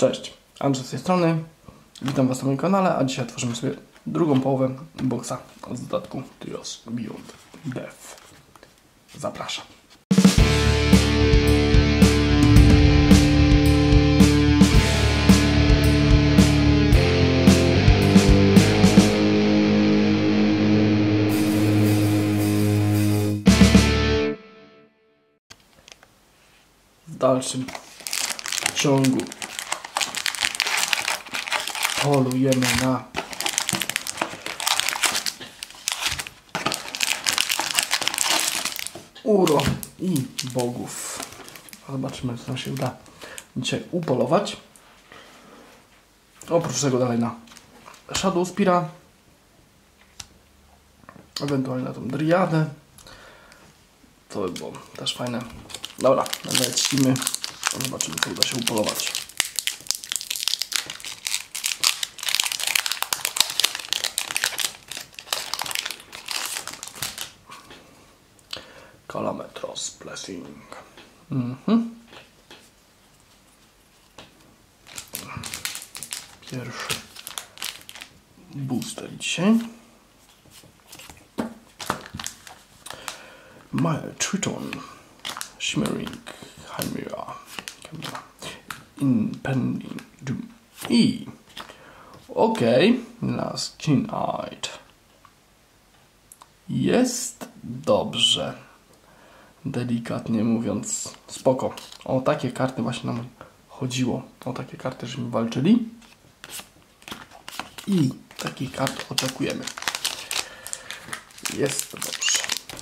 Cześć, Andrzej z tej strony. Witam Was na moim kanale, a dzisiaj tworzymy sobie drugą połowę boxa z dodatku Trios Beyond Death. Zapraszam. W dalszym ciągu polujemy na uro i bogów. Zobaczymy, co nam się uda dzisiaj upolować. Oprócz tego dalej na Shadowspeara, ewentualnie na tą Driadę. To by było też fajne. Dobra, lecimy. Zobaczymy, co uda się upolować. Kalametros Blessing. Pierwszy booster dzisiaj. Mire Triton, Shimmering Chimera, Impending Doom. I Last Keen-Eyed. Jest dobrze. Delikatnie mówiąc, spoko. O takie karty właśnie nam chodziło. O takie karty, żeśmy walczyli. I takich kart oczekujemy. Jest dobrze.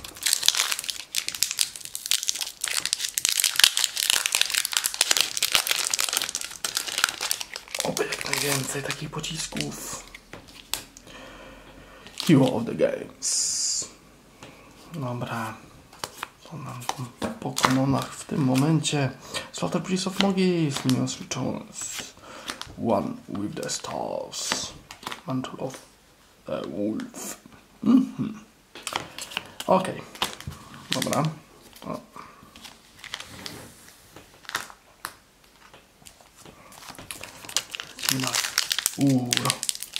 Oby jak najwięcej takich pocisków. Hero of the Games. Dobra. To nam po Pokemonach w tym momencie. Slaughter Priest of Mogis, Minions Returns, One with the Stars, Mantle of the Wolf. Okej. Dobra. O. Uro.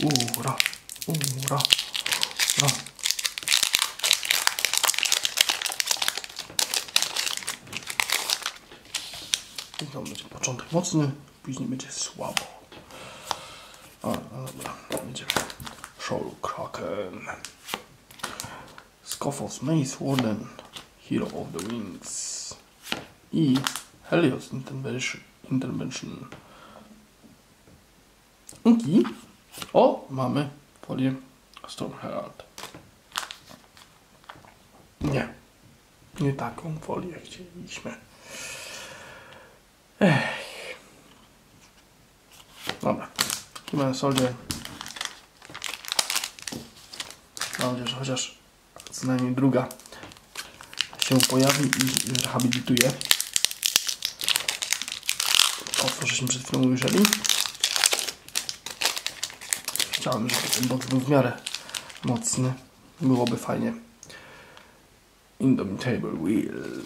To będzie początek mocny, później będzie słabo. No dobra, będzie Shoal Kraken, Scoffos Maze Warden, Hero of the Wings i Helios Intervention. I mamy folię Storm Herald. Nie taką folię chcieliśmy. Dobra. Human Soldier. Mam nadzieję, że chociaż co najmniej druga się pojawi i rehabilituje. To, co żeśmy przed chwilą ujrzeli. Chciałem, żeby ten box był w miarę mocny. Byłoby fajnie. Indomitable Will.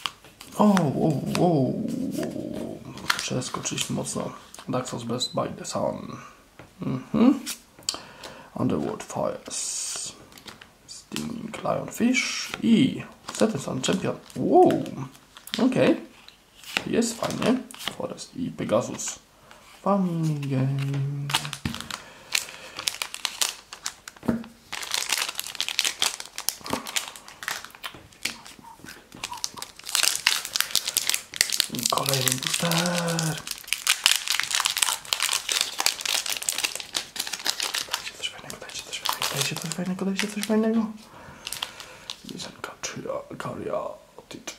Przeskoczyliśmy mocno. Daxos Blessed by the Sun. Underworld Fires. Stinging Lionfish i Setting Sun Champion. Jest fajnie. Forest i Pegasus. Family Game. Kolejny booster. Dajcie coś fajnego. Lizenka Kariatid.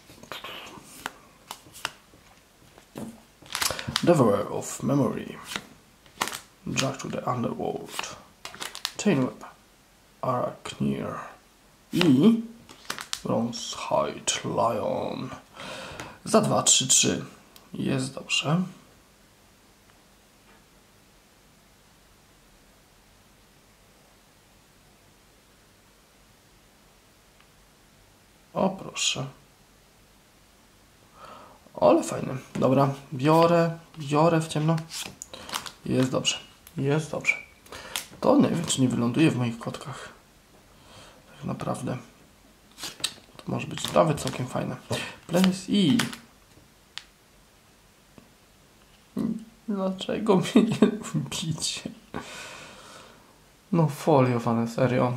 Devourer of Memory. Jack to the Underworld. Chainweb. Arachneer. I Bronzehide Lion. Za 2, 3, 3. Jest dobrze. O proszę. Ale fajny. Dobra, biorę w ciemno. Jest dobrze. Jest dobrze. To nie wiem, czy nie wyląduje w moich kotkach. Tak naprawdę. To może być nawet całkiem fajne. Place i... Dlaczego mnie nie lubicie? No foliowane, serio.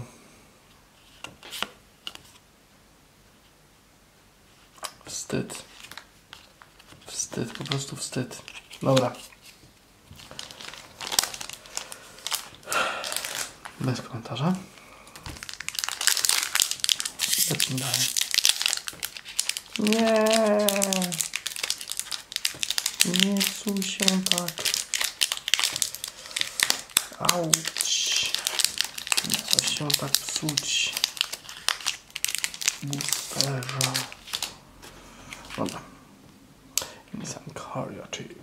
Wstyd. Wstyd, po prostu wstyd. Dobra. Bez komentarza. Lecimy dalej. Nie. Nie psuj się tak. Auć. Nie chcę się tak psuć. Boosterza. Dobra. Nissan Caryatid.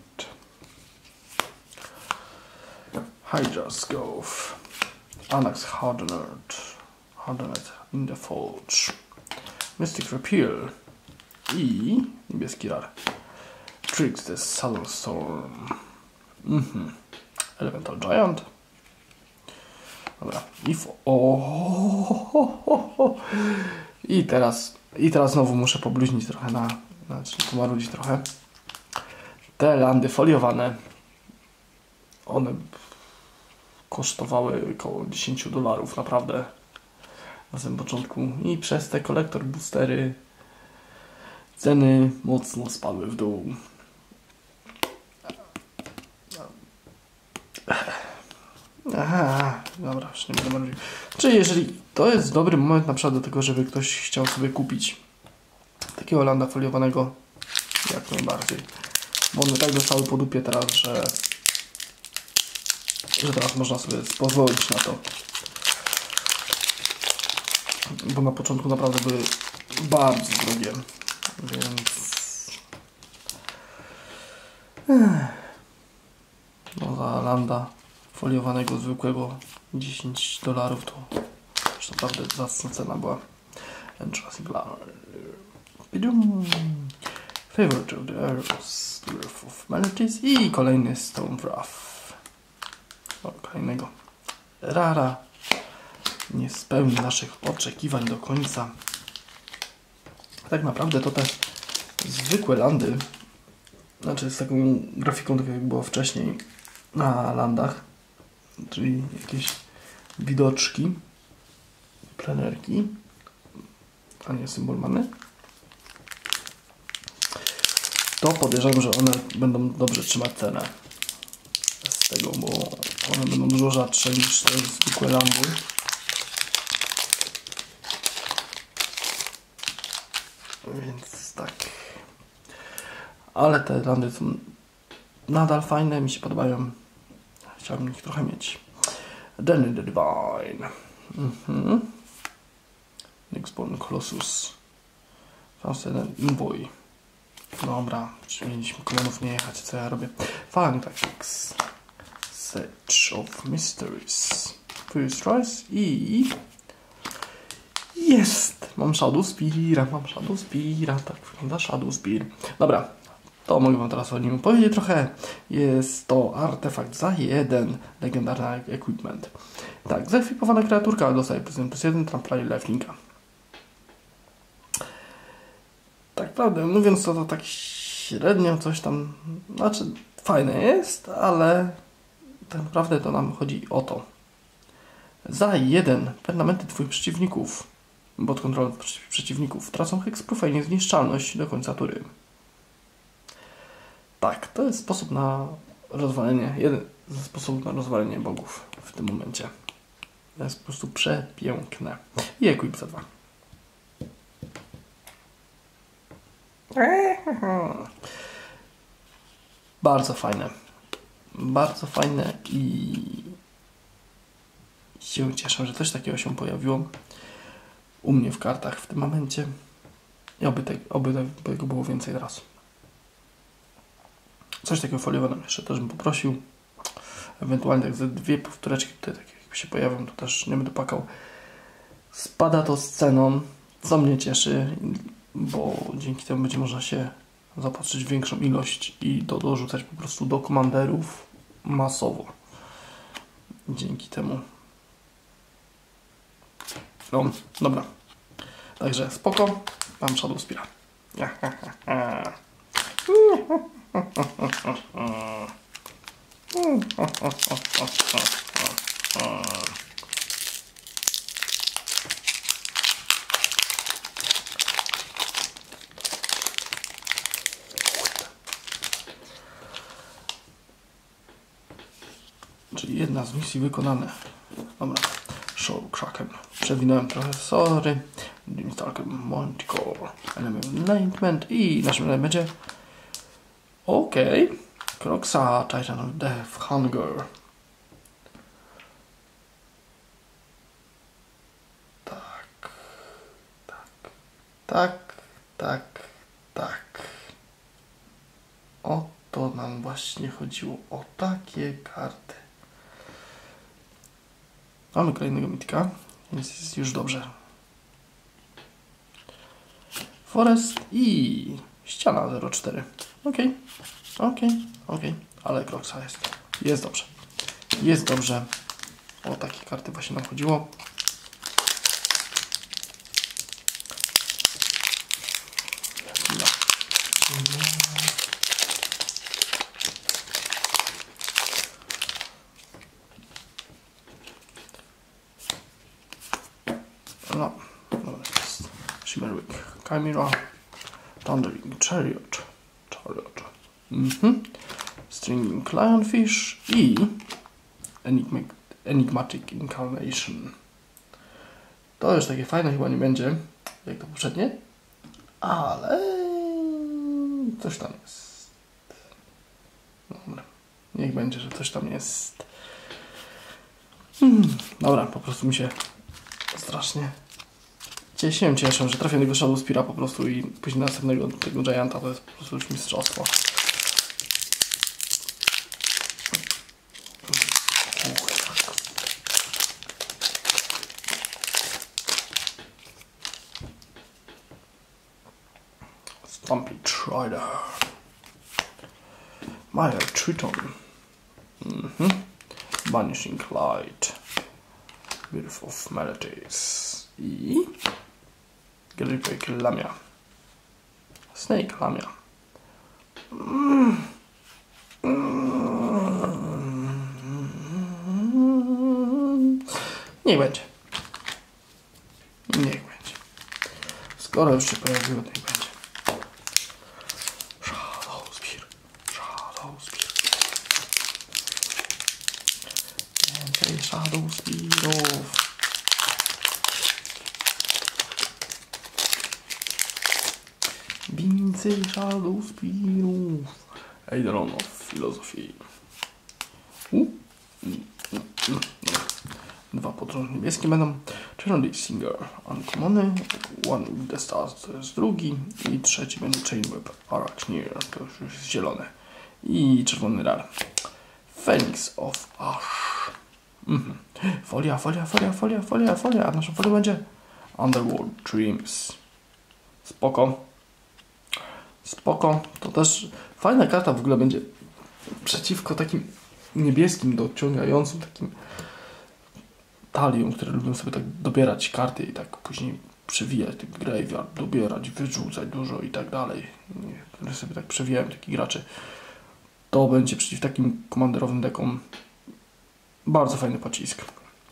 Hydra's Golf. Anax Hardened in the Forge. Mystic Repeal. I niebieski rar. Tricks the Southern Storm. Elemental Giant. Dobra. I teraz znowu muszę pobluźnić trochę znaczy pomarudzić trochę. Te landy foliowane. One kosztowały około $10, naprawdę. Na samym początku. I przez te kolektor boostery ceny mocno spadły w dół. Aha, dobra, już nie będę mówił. Czyli jeżeli to jest dobry moment na przykład do tego, żeby ktoś chciał sobie kupić takiego landa foliowanego, jak najbardziej. Bo one tak dostały po dupie teraz, że teraz można sobie pozwolić na to. Bo na początku naprawdę były bardzo drogie, więc no za landa foliowanego zwykłego $10 to już naprawdę zacna cena była. Jurassic Favorite of the Earth, Earth of Melodies i kolejny Stone Wrath. Kolejnego rara. Nie spełni naszych oczekiwań do końca. Tak naprawdę to te zwykłe landy, znaczy z taką grafiką, tak jak było wcześniej na landach, czyli jakieś widoczki, plenerki, a nie symbol many, to podejrzewam, że one będą dobrze trzymać cenę z tego, bo one będą dużo rzadsze niż te zwykłe landy. Więc tak. Ale te landy są nadal fajne, mi się podobają. Chciałbym ich trochę mieć. Danny the Divine. Nextborn Colossus. Transcendent Envoy. Dobra, czy mieliśmy kolonów nie jechać, co ja robię? Phalanx Tactics. Search of Mysteries. First Rise i... Jest! Mam Shadowspeara, tak wygląda Shadowspear. Dobra, to mogę wam teraz o nim powiedzieć trochę. Jest to artefakt za 1, legendarny equipment. Tak, zaekwipowana kreaturka dostaje +1/+1, trampla i lifelinka. Tak prawdę mówiąc, to tak średnio coś tam, znaczy fajne jest, ale tak naprawdę to nam chodzi o to. Za 1 permanenty twoich przeciwników pod kontrolą przeciwników tracą hexproofa i niezniszczalność do końca tury. Tak, to jest sposób na rozwalenie, jeden ze sposobów na rozwalenie bogów w tym momencie. To jest po prostu przepiękne. I equip za 2. Bardzo fajne. Bardzo fajne i się cieszę, że coś takiego się pojawiło u mnie w kartach w tym momencie. I oby tego było więcej teraz. Coś takiego foliowanego jeszcze też bym poprosił. Ewentualnie tak ze 2 powtóreczki tutaj tak jak się pojawią, to też nie będę płakał. Spada to z ceną, co mnie cieszy, bo dzięki temu będzie można się zaopatrzyć w większą ilość i dorzucać po prostu do komanderów masowo. Dzięki temu. No, dobra. Także spoko. Mam Shadow Speara. Czyli jedna z misji wykonane. Dobra. Show Kraken. Przewinąłem trochę, sorry. Starkiem Monticore. Element Enlightenment i naszym będzie okej. Kroxa, Titan of Death, Hunger. Tak. O to nam właśnie chodziło. O takie karty. Mamy kolejnego mitika, więc jest już dobrze. Forest i ściana 04. Okej. Ale Kroxa jest. Jest dobrze. Jest dobrze. O takie karty właśnie nam chodziło. No, dobra, jest Shimmerwick, Chimera, Thundering Chariot, Stringing Lionfish i Enigmatic Incarnation. To już takie fajne chyba nie będzie, jak to poprzednie, ale coś tam jest. Dobra, niech będzie, że coś tam jest. Dobra, po prostu mi się strasznie cieszę, że trafię tego Shadow Speara po prostu i później następnego tego Gianta to jest po prostu już mistrzostwo. Stumpy Trider. Mire Triton. Vanishing Light. Birth of Melodies. I Gripek Lamia. Snake Lamia. Niech będzie. Skoro już się pojawiło, niech będzie. Shadow Spear. Więcej Shadow Spearów. Więcej Shadow Spearów. Eidolon of Philosophy. Dwa podróże niebieskie będą. Cherry Singer Uncommony. One with the Stars to jest drugi. I trzeci będzie Chainweb Arachneer. To już jest zielone. I czerwony rar. Phoenix of Ash. Folia. Nasza folia będzie Underworld Dreams. Spoko. To też fajna karta w ogóle będzie przeciwko takim niebieskim, dociągającym takim taliom, które lubią sobie tak dobierać karty i tak później przewijać tych graveyard, dobierać, wyrzucać dużo i tak dalej. Które sobie tak przewijają taki gracze. To będzie przeciw takim komanderowym dekom bardzo fajny pocisk.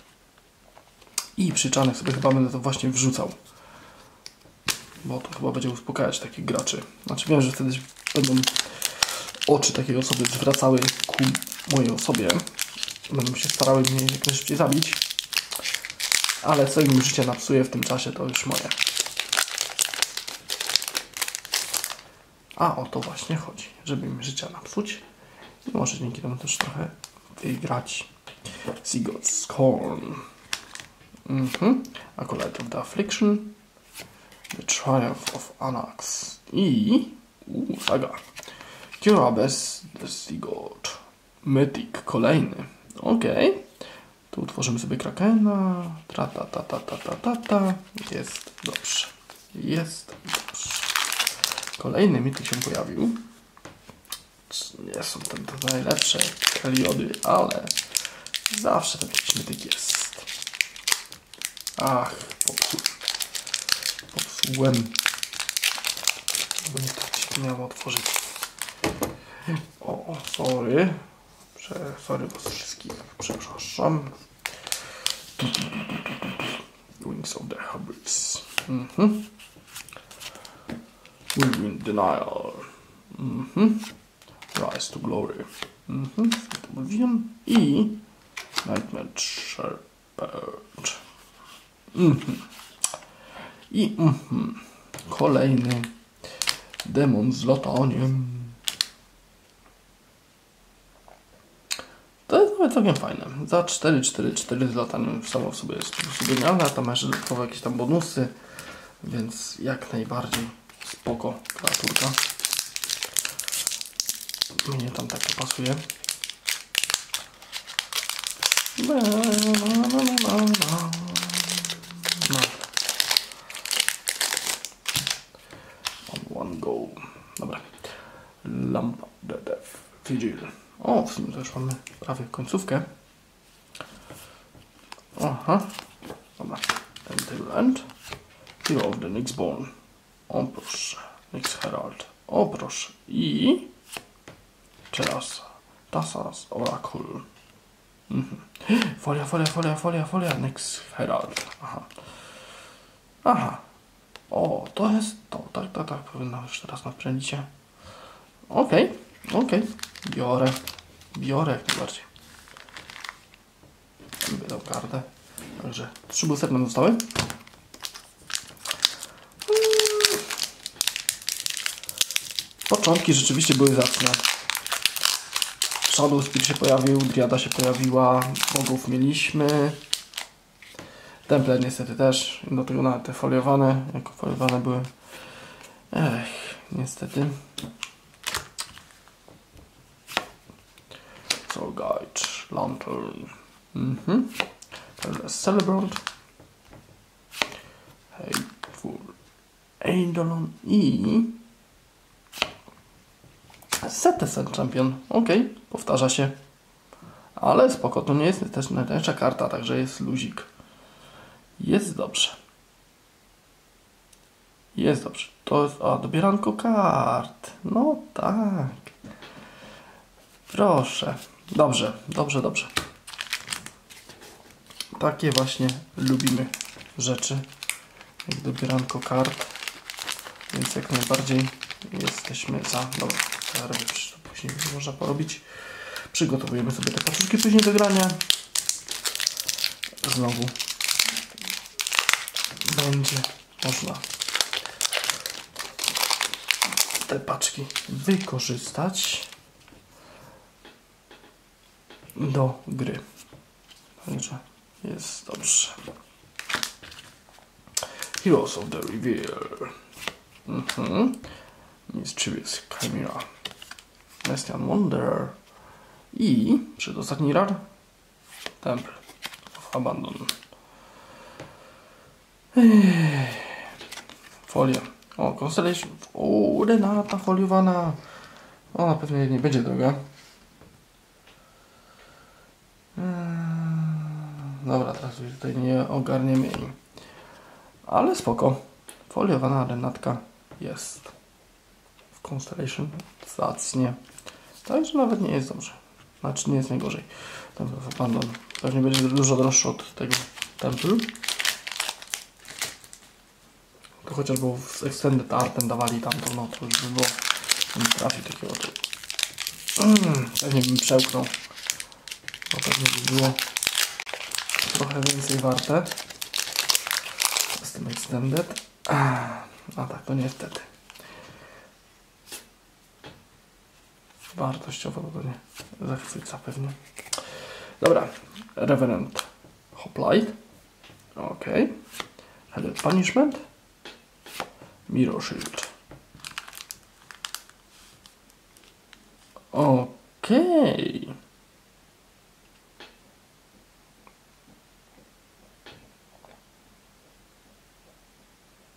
I przyczanek sobie chyba będę to właśnie wrzucał. Bo to chyba będzie uspokajać takich graczy. Znaczy wiem, że wtedy będą oczy takiej osoby zwracały ku mojej osobie. Będą się starały mnie jak najszybciej zabić. Ale co im życie napsuje w tym czasie, to już moje. A o to właśnie chodzi. Żeby im życia napsuć. I może dzięki temu też trochę wygrać. Seagod's Scorn. Acolyte of the Affliction. The Triumph of Anax. I saga. Curabes the Seagod. Mythic kolejny. Okej. Tu utworzymy sobie Krakena. Jest dobrze. Kolejny mythic się pojawił. Nie są te najlepsze Heliody, ale zawsze ten śmietnik jest. Ach, popsułem. Bo nie tak się miało otworzyć. O, sorry. Sorry was wszystkich. Przepraszam. Wings of the Hybrids. Whirlwind Denial. Rise to Glory. Oblivion i Nightmare Shepherd. I kolejny demon z lataniem. To jest nawet całkiem fajne. Za 4 z lataniem samo w sobie jest po prostu genialne, a tam jeszcze dodatkowo jakieś tam bonusy, więc jak najbardziej spoko kreaturka. Mnie tam tak to pasuje. No. One go. Dobra. Lampa the Death Vigil. O, w sumie to już mamy prawie końcówkę. Aha. Dobra. Until End. Hero of the Nyxborn. O proszę. Nyx Herald. O proszę. I Tassa's Oracle. Folia. Nyx Herald. Aha. O, to jest to. Tak. Powinno już teraz naprzędzić się. Okej. Biorę jak najbardziej. Wydał kartę. Także 3 boostery nam zostały. Początki rzeczywiście były zacne. Shadow Spear się pojawił, Driada się pojawiła, bogów mieliśmy. Templar niestety też. Do tego nawet te foliowane, jako foliowane były. Niestety. Soul Guide, Lantern. Celebrant. Hateful Eidolon i Citizen Champion. Powtarza się. Ale spoko, to nie jest też najtańsza karta, także jest luzik. Jest dobrze. To jest... dobieranko kart. No tak. Proszę. Dobrze. Takie właśnie lubimy rzeczy. Jak dobieranko kart. Więc jak najbardziej jesteśmy za... Dobra, później można porobić. Przygotowujemy sobie te paczuszki później do grania. Znowu będzie można te paczki wykorzystać do gry. Także jest dobrze. Heroes of the Reveal. Mischievous Chimera. Mestian Wanderer. I przedostatni rar Temple of Abandon. Folia. O, Constellation. O, Renata foliowana. Ona pewnie nie będzie droga. Dobra, teraz już tutaj nie ogarniemy jej. Ale spoko. Foliowana Renatka jest. W Constellation. Zacnie. Także nawet nie jest dobrze. Znaczy nie jest najgorzej. Temple of Abandon. Pewnie będzie dużo droższy od tego Temple. To chociaż było z Extended Artem dawali tamto, no to już by było. Nie trafił takiego. Pewnie bym przełknął. Bo pewnie by było trochę więcej warte. Z tym Extended. A tak, to niestety. Wartościowo to nie zachwyca pewnie. Dobra. Revenant Hoplite. Headed Punishment. Mirror Shield.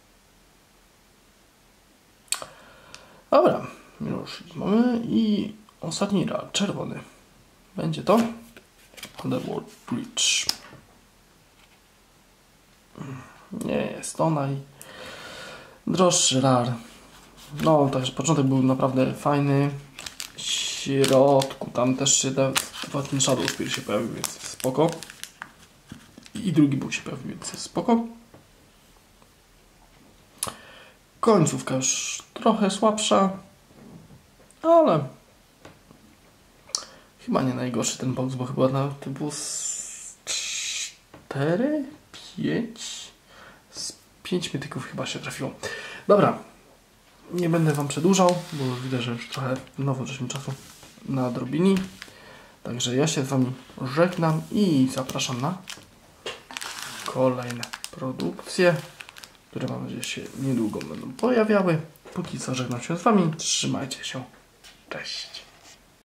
Dobra. Mirror Shield mamy i ostatni rar, czerwony. Będzie to Underworld Bridge. Nie jest to najdroższy rar. No, także początek był naprawdę fajny. W środku tam też się ten Shadow Spear się pojawił, więc spoko. I drugi Bóg się pojawił, więc jest spoko. Końcówka już trochę słabsza, ale chyba nie najgorszy ten box, bo chyba na typu 4, 5 z 5 mityków chyba się trafiło. Dobra, nie będę Wam przedłużał, bo widzę, że już trochę nowo żeśmy czasu nadrobili. Także ja się z Wami żegnam i zapraszam na kolejne produkcje, które mam nadzieję się niedługo będą pojawiały. Póki co żegnam się z Wami. Trzymajcie się. Cześć.